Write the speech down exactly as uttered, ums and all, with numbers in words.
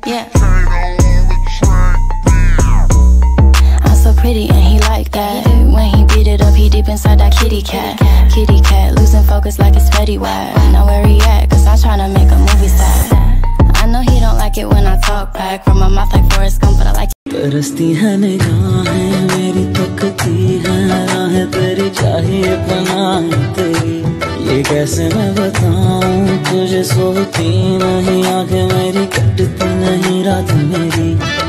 Yeah. I'm so pretty and he like that. When he beat it up, he deep inside that kitty cat. Kitty cat, losing focus like it's Fetty Wap. Know where he at, cause I'm tryna make a movie star. I know he don't like it when I talk back. From my mouth like Forrest Gump, but I like it. तरसती है निगाहें मेरी, तकती है राहें तेरी, चाहिए पनाह तेरी। ये कैसे मैं बताऊं तुझे, सोती नहीं आंखें मेरी, कटती नहीं रात मेरी।